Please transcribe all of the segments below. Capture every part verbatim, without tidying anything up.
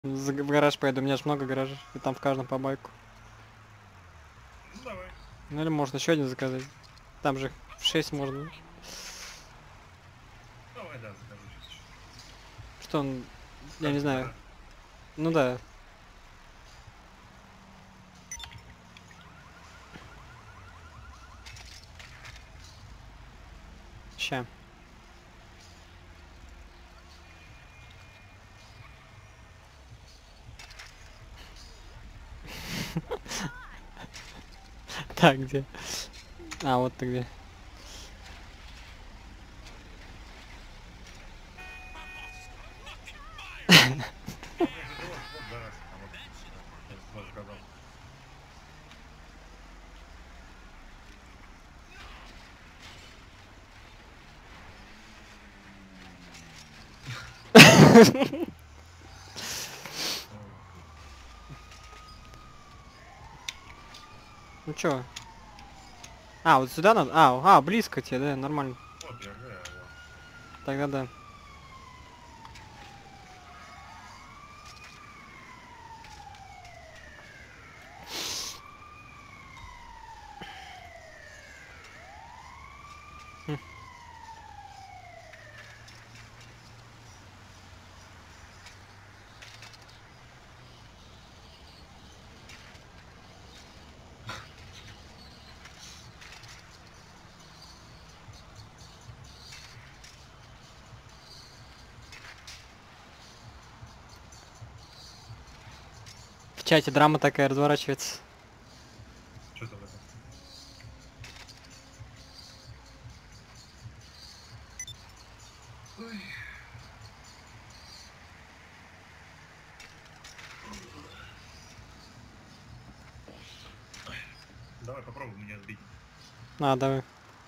За- В гараж поеду, у меня же много гаражей. И там в каждом по байку. Ну давай. Ну или можно еще один заказать. Там же в шесть можно. Давай, да, закажу сейчас еще. Что он... Я Как не ты, знаю. гараж? Ну да. Ща. Так, где? А, вот ты где. Ну, конечно, ты вот, вот гараж. А вот, я свой заказал. Ой, Ну чё? А, вот сюда надо? А, а, близко тебе, да, нормально. вот я говорю, вот. Тогда да. Хм. В чате драма такая разворачивается. Что там это? Ой. Давай попробуй меня сбить. А, давай.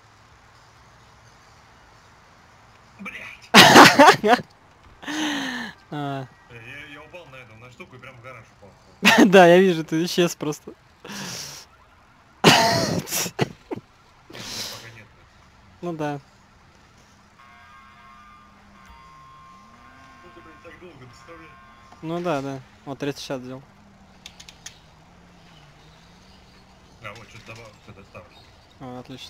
Блять! А, Я, я, я упал на эту, на штуку и прям в гараж упал. да, я вижу, ты исчез просто. Нет, меня пока нет. Ну да. Ну ты, блин, так долго доставляешь. Ну да, да. Вот триста шестьдесят взял. А вот что-то добавил, что доставлю. А, отлично.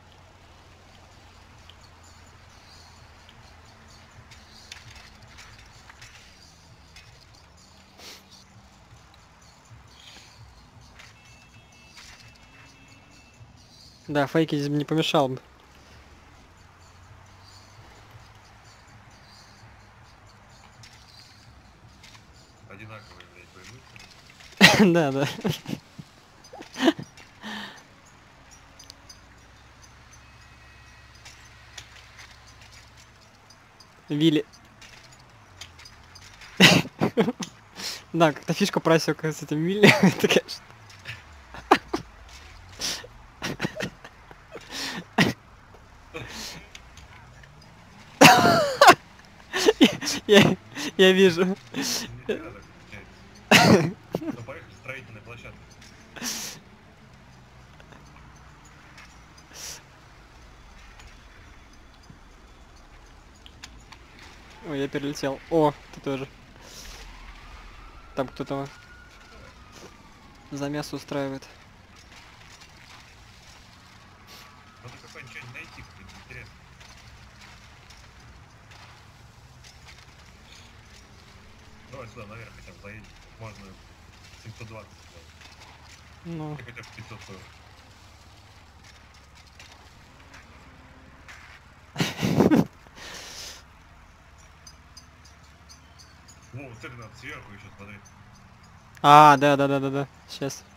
Да, фейки здесь бы не помешал бы. Одинаковые, блядь, боевые. Да, да. Вилли. Да, как-то фишка просека с этим Вилли. Это, конечно. Я, я вижу. Нихера так получается. Ну поехали, строительная площадка. Ой, я перелетел. О, ты тоже. Там кто-то замес устраивает. Надо какой-нибудь что-нибудь найти, какой-нибудь интересный. Давай сюда наверх хотя бы заедем. Можно семьсот двадцать сделать. Ну, Или хотя бы пятьсот сорок. Во, вот это надо сверху еще смотреть. а, да, да, да, да, да. Сейчас.